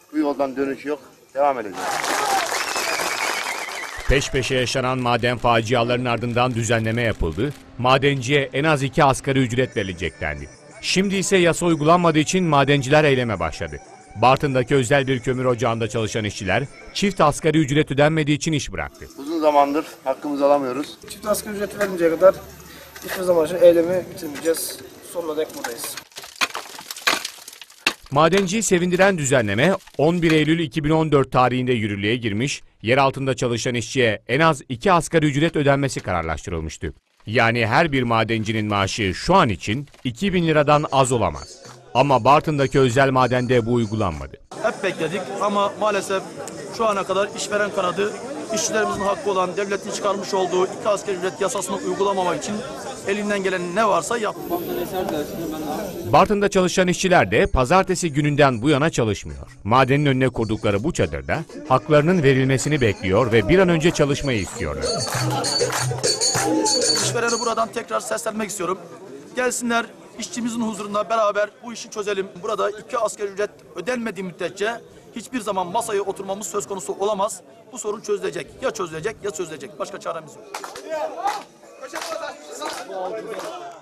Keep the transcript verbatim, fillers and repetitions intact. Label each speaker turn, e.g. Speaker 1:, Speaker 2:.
Speaker 1: Bu yoldan dönüş yok. Devam edeceğiz.
Speaker 2: Peş peşe yaşanan maden facialarının ardından düzenleme yapıldı. Madenciye en az iki asgari ücret verilecek dendi. Şimdi ise yasa uygulanmadığı için madenciler eyleme başladı. Bartın'daki özel bir kömür ocağında çalışan işçiler çift asgari ücret ödenmediği için iş bıraktı.
Speaker 1: Uzun zamandır hakkımızı alamıyoruz.
Speaker 3: Çift asgari ücret verinceye kadar hiçbir zaman için eylemi bitirmeyeceğiz. Sonuna dek buradayız.
Speaker 2: Madenciyi sevindiren düzenleme on bir Eylül iki bin on dört tarihinde yürürlüğe girmiş, yer altında çalışan işçiye en az iki asgari ücret ödenmesi kararlaştırılmıştı. Yani her bir madencinin maaşı şu an için iki bin liradan az olamaz. Ama Bartın'daki özel madende bu uygulanmadı.
Speaker 4: Hep bekledik ama maalesef şu ana kadar işveren kanadı işçilerimizin hakkı olan devletin çıkarmış olduğu iki asgari ücret yasasını uygulamamak için elinden gelen ne varsa yaptı.
Speaker 2: Bartın'da çalışan işçiler de pazartesi gününden bu yana çalışmıyor. Madenin önüne kurdukları bu çadırda haklarının verilmesini bekliyor ve bir an önce çalışmayı istiyorlar.
Speaker 4: İşvereni buradan tekrar seslenmek istiyorum. Gelsinler, işçimizin huzurunda beraber bu işi çözelim. Burada iki asgari ücret ödenmediği müddetçe hiçbir zaman masaya oturmamız söz konusu olamaz. Bu sorun çözülecek. Ya çözülecek ya çözülecek. Başka çaremiz yok.